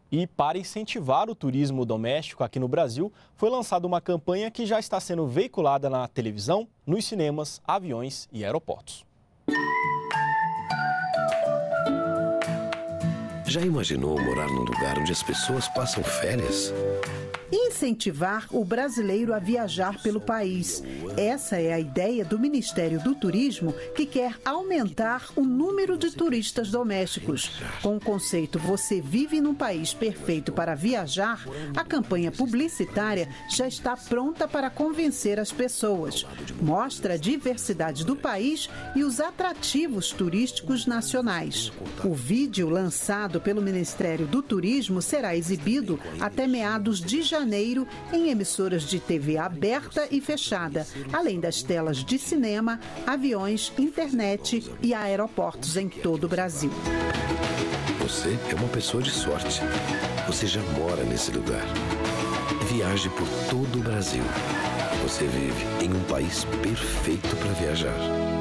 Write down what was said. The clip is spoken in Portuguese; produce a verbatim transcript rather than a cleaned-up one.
E para incentivar o turismo doméstico aqui no Brasil, foi lançada uma campanha que já está sendo veiculada na televisão, nos cinemas, aviões e aeroportos. Já imaginou morar num lugar onde as pessoas passam férias? Incentivar o brasileiro a viajar pelo país. Essa é a ideia do Ministério do Turismo, que quer aumentar o número de turistas domésticos. Com o conceito Você Vive num País Perfeito para Viajar, a campanha publicitária já está pronta para convencer as pessoas. Mostra a diversidade do país e os atrativos turísticos nacionais. O vídeo lançado pelo Ministério do Turismo será exibido até meados de janeiro. janeiro em emissoras de T V aberta e fechada, além das telas de cinema, aviões, internet e aeroportos em todo o Brasil. Você é uma pessoa de sorte. Você já mora nesse lugar. Viaje por todo o Brasil. Você vive em um país perfeito para viajar.